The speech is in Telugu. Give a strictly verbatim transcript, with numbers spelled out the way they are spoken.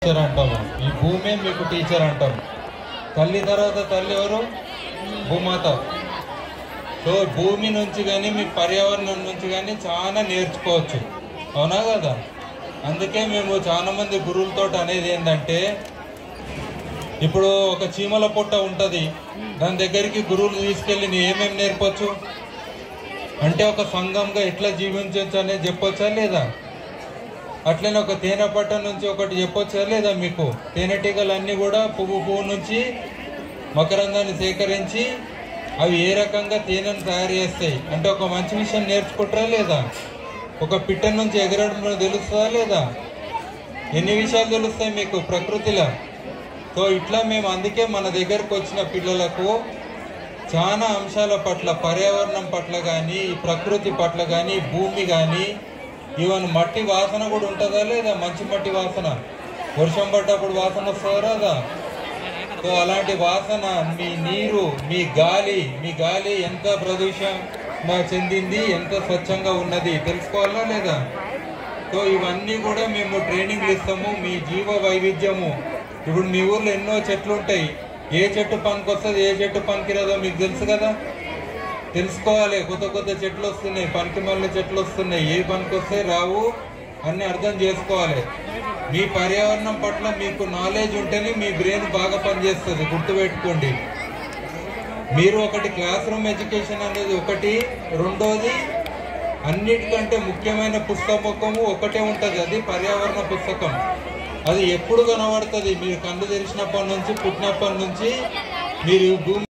టీచర్ అంటాము. ఈ భూమే మీకు టీచర్ అంటాం. తల్లి తర్వాత తల్లి ఎవరు? భూమాత. సో భూమి నుంచి కానీ మీ పర్యావరణం నుంచి కానీ చాలా నేర్చుకోవచ్చు, అవునా కదా? అందుకే మేము చాలా మంది గురువులతో అనేది ఏంటంటే, ఇప్పుడు ఒక చీమల పుట్ట ఉంటుంది, దాని దగ్గరికి గురువులు తీసుకెళ్ళి నీ ఏమేమి నేర్పొచ్చు అంటే ఒక సంఘంగా ఎట్లా జీవించవచ్చు అనేది చెప్పొచ్చా లేదా? అట్లనే ఒక తేనె పట్ట నుంచి ఒకటి చెప్పొచ్చా లేదా? మీకు తేనెటీగలన్నీ కూడా పువ్వు పువ్వు నుంచి మకరందాన్ని సేకరించి అవి ఏ రకంగా తేనెను తయారు చేస్తాయి అంటే ఒక మంచి విషయం నేర్చుకుంటారా లేదా? ఒక పిట్ట నుంచి ఎగరడం తెలుస్తుందా లేదా? ఎన్ని విషయాలు తెలుస్తాయి మీకు ప్రకృతిలో. సో ఇట్లా మేము అందుకే మన దగ్గరకు వచ్చిన పిల్లలకు చాలా అంశాల పట్ల, పర్యావరణం పట్ల కానీ, ప్రకృతి పట్ల కానీ, భూమి కానీ, ఈవెన్ మట్టి వాసన కూడా ఉంటుందా లేదా? మంచి మట్టి వాసన వర్షం పడ్డప్పుడు వాసన వస్తుందా రాదా? సో అలాంటి వాసన, మీ నీరు, మీ గాలి, మీ గాలి ఎంత ప్రదూషణ చెందింది, ఎంత స్వచ్ఛంగా ఉన్నది తెలుసుకోవాలా లేదా? సో ఇవన్నీ కూడా మేము ట్రైనింగ్లు ఇస్తాము. మీ జీవ వైవిధ్యము, ఇప్పుడు మీ ఊర్లో ఎన్నో చెట్లు ఉంటాయి, ఏ చెట్టు పనికి వస్తుంది, ఏ చెట్టు పనికిరాదో మీకు తెలుసు కదా? తెలుసుకోవాలి. కొత్త కొత్త చెట్లు వస్తున్నాయి, పనికి మళ్ళీ చెట్లు వస్తున్నాయి, ఏ పనికి వస్తే రావు అన్ని అర్థం చేసుకోవాలి. మీ పర్యావరణం పట్ల మీకు నాలెడ్జ్ ఉంటేనే మీ బ్రెయిన్ బాగా పనిచేస్తుంది, గుర్తుపెట్టుకోండి. మీరు ఒకటి క్లాస్ రూమ్ ఎడ్యుకేషన్ అనేది ఒకటి, రెండోది అన్నిటికంటే ముఖ్యమైన పుస్తకము ఒకటే ఉంటుంది, అది పర్యావరణ పుస్తకం. అది ఎప్పుడు కనబడుతుంది? మీరు కళ్ళు తెరిచినప్పటి నుంచి, పుట్టినప్పటి నుంచి మీరు భూమి